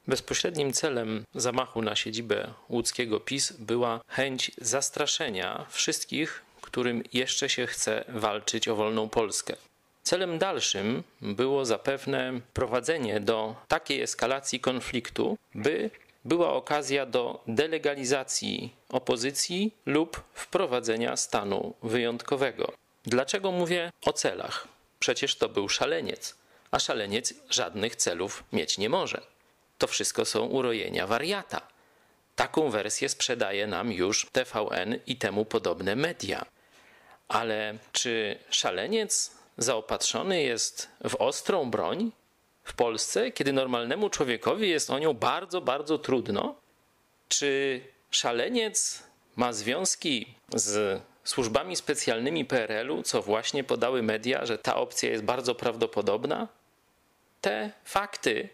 Bezpośrednim celem zamachu na siedzibę łódzkiego PiS była chęć zastraszenia wszystkich, którym jeszcze się chce walczyć o wolną Polskę. Celem dalszym było zapewne prowadzenie do takiej eskalacji konfliktu, by była okazja do delegalizacji opozycji lub wprowadzenia stanu wyjątkowego. Dlaczego mówię o celach? Przecież to był szaleniec, a szaleniec żadnych celów mieć nie może. To wszystko są urojenia wariata. Taką wersję sprzedaje nam już TVN i temu podobne media. Ale czy szaleniec zaopatrzony jest w ostrą broń w Polsce, kiedy normalnemu człowiekowi jest o nią bardzo, bardzo trudno? Czy szaleniec ma związki z służbami specjalnymi PRL-u, co właśnie podały media, że ta opcja jest bardzo prawdopodobna? Te fakty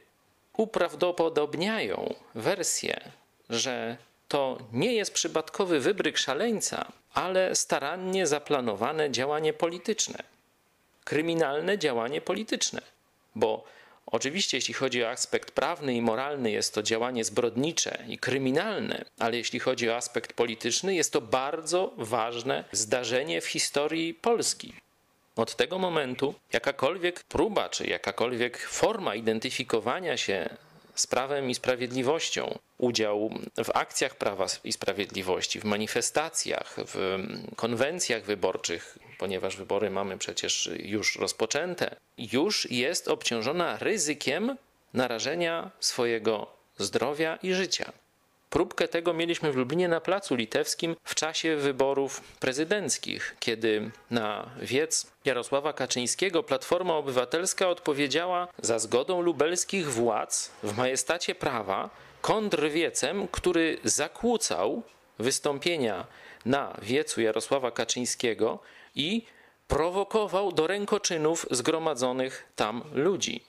uprawdopodobniają wersję, że to nie jest przypadkowy wybryk szaleńca, ale starannie zaplanowane działanie polityczne. Kryminalne działanie polityczne. Bo oczywiście jeśli chodzi o aspekt prawny i moralny jest to działanie zbrodnicze i kryminalne, ale jeśli chodzi o aspekt polityczny jest to bardzo ważne zdarzenie w historii Polski. Od tego momentu jakakolwiek próba czy jakakolwiek forma identyfikowania się z Prawem i Sprawiedliwością, udział w akcjach Prawa i Sprawiedliwości, w manifestacjach, w konwencjach wyborczych, ponieważ wybory mamy przecież już rozpoczęte, już jest obciążona ryzykiem narażenia swojego zdrowia i życia. Próbkę tego mieliśmy w Lublinie na Placu Litewskim w czasie wyborów prezydenckich, kiedy na wiec Jarosława Kaczyńskiego Platforma Obywatelska odpowiedziała za zgodą lubelskich władz w majestacie prawa kontrwiecem, który zakłócał wystąpienia na wiecu Jarosława Kaczyńskiego i prowokował do rękoczynów zgromadzonych tam ludzi.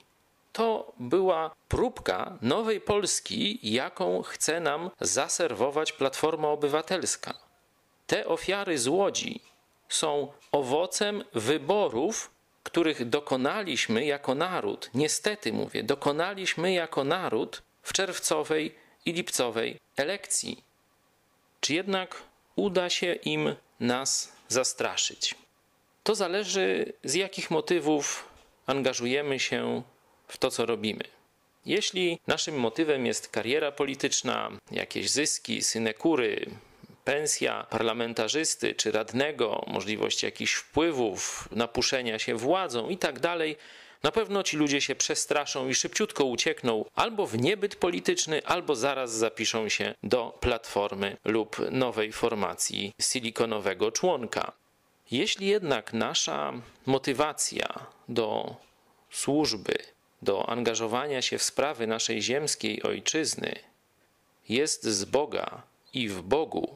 To była próbka nowej Polski, jaką chce nam zaserwować Platforma Obywatelska. Te ofiary z Łodzi są owocem wyborów, których dokonaliśmy jako naród, niestety mówię, dokonaliśmy jako naród w czerwcowej i lipcowej elekcji. Czy jednak uda się im nas zastraszyć? To zależy, z jakich motywów angażujemy się w to, co robimy. Jeśli naszym motywem jest kariera polityczna, jakieś zyski, synekury, pensja parlamentarzysty czy radnego, możliwość jakichś wpływów, napuszenia się władzą i tak dalej, na pewno ci ludzie się przestraszą i szybciutko uciekną albo w niebyt polityczny, albo zaraz zapiszą się do Platformy lub nowej formacji silikonowego członka. Jeśli jednak nasza motywacja do służby, do angażowania się w sprawy naszej ziemskiej ojczyzny jest z Boga i w Bogu,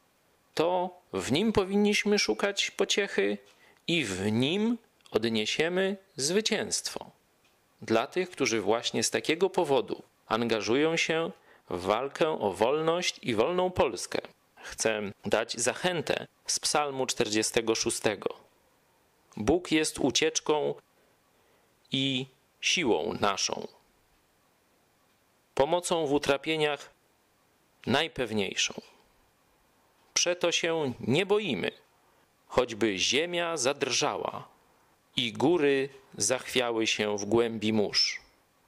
to w Nim powinniśmy szukać pociechy i w Nim odniesiemy zwycięstwo. Dla tych, którzy właśnie z takiego powodu angażują się w walkę o wolność i wolną Polskę, chcę dać zachętę z Psalmu 46. Bóg jest ucieczką i siłą naszą, pomocą w utrapieniach najpewniejszą. Przeto się nie boimy, choćby ziemia zadrżała i góry zachwiały się w głębi mórz.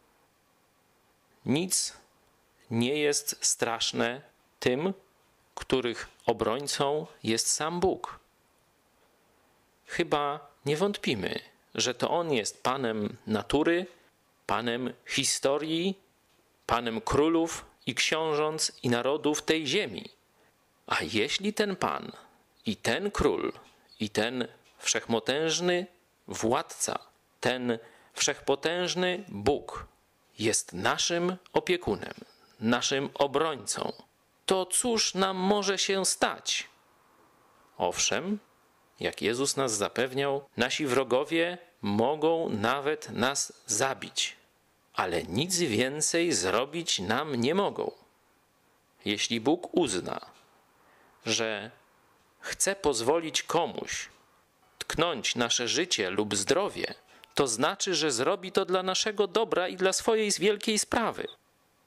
Nic nie jest straszne tym, których obrońcą jest sam Bóg. Chyba nie wątpimy, że to On jest Panem natury, Panem historii, Panem królów i książąt i narodów tej ziemi. A jeśli ten Pan i ten król i ten wszechmotężny władca, ten wszechpotężny Bóg jest naszym opiekunem, naszym obrońcą, to cóż nam może się stać? Owszem, jak Jezus nas zapewniał, nasi wrogowie mogą nawet nas zabić, ale nic więcej zrobić nam nie mogą. Jeśli Bóg uzna, że chce pozwolić komuś tknąć nasze życie lub zdrowie, to znaczy, że zrobi to dla naszego dobra i dla swojej wielkiej sprawy.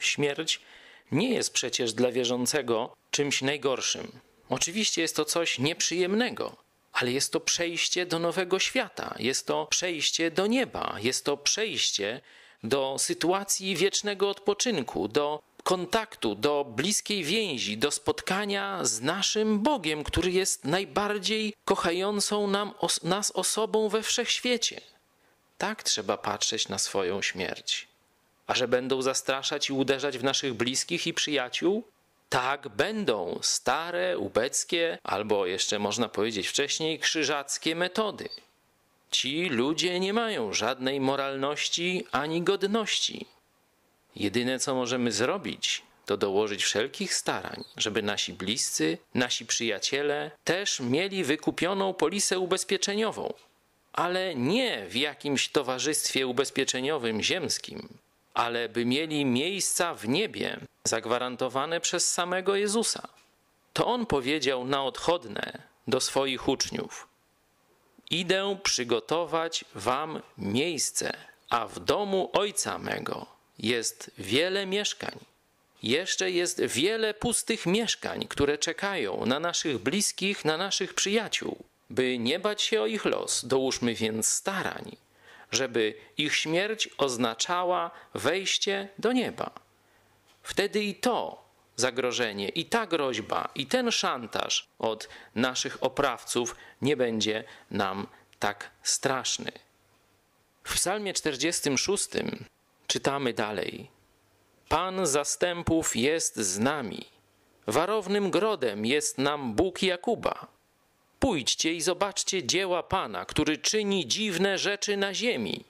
Śmierć nie jest przecież dla wierzącego czymś najgorszym. Oczywiście jest to coś nieprzyjemnego, ale jest to przejście do nowego świata, jest to przejście do nieba, jest to przejście do sytuacji wiecznego odpoczynku, do kontaktu, do bliskiej więzi, do spotkania z naszym Bogiem, który jest najbardziej kochającą nas osobą we wszechświecie. Tak trzeba patrzeć na swoją śmierć. A że będą zastraszać i uderzać w naszych bliskich i przyjaciół? Tak, będą stare, ubeckie, albo jeszcze można powiedzieć wcześniej krzyżackie metody. Ci ludzie nie mają żadnej moralności ani godności. Jedyne, co możemy zrobić, to dołożyć wszelkich starań, żeby nasi bliscy, nasi przyjaciele też mieli wykupioną polisę ubezpieczeniową, ale nie w jakimś towarzystwie ubezpieczeniowym ziemskim, ale by mieli miejsca w niebie zagwarantowane przez samego Jezusa. To On powiedział na odchodne do swoich uczniów: idę przygotować wam miejsce, a w domu Ojca mego jest wiele mieszkań. Jeszcze jest wiele pustych mieszkań, które czekają na naszych bliskich, na naszych przyjaciół. By nie bać się o ich los, dołóżmy więc starań, żeby ich śmierć oznaczała wejście do nieba. Wtedy i to zagrożenie, i ta groźba, i ten szantaż od naszych oprawców nie będzie nam tak straszny. W Psalmie 46 czytamy dalej: Pan zastępów jest z nami, warownym grodem jest nam Bóg Jakuba. Pójdźcie i zobaczcie dzieła Pana, który czyni dziwne rzeczy na ziemi.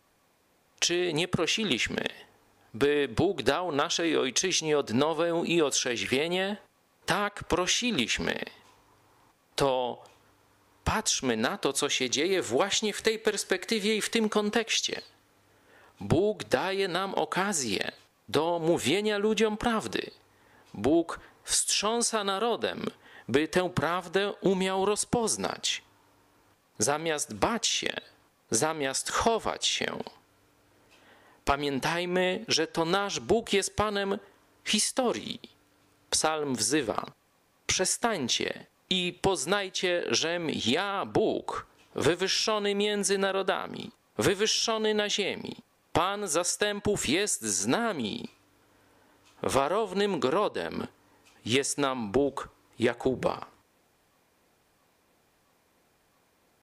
Czy nie prosiliśmy, by Bóg dał naszej ojczyźnie odnowę i otrzeźwienie? Tak, prosiliśmy. To patrzmy na to, co się dzieje właśnie w tej perspektywie i w tym kontekście. Bóg daje nam okazję do mówienia ludziom prawdy. Bóg wstrząsa narodem, by tę prawdę umiał rozpoznać. Zamiast bać się, zamiast chować się. Pamiętajmy, że to nasz Bóg jest Panem historii. Psalm wzywa: przestańcie i poznajcie, żem ja Bóg, wywyższony między narodami, wywyższony na ziemi. Pan zastępów jest z nami. Warownym grodem jest nam Bóg Jakuba.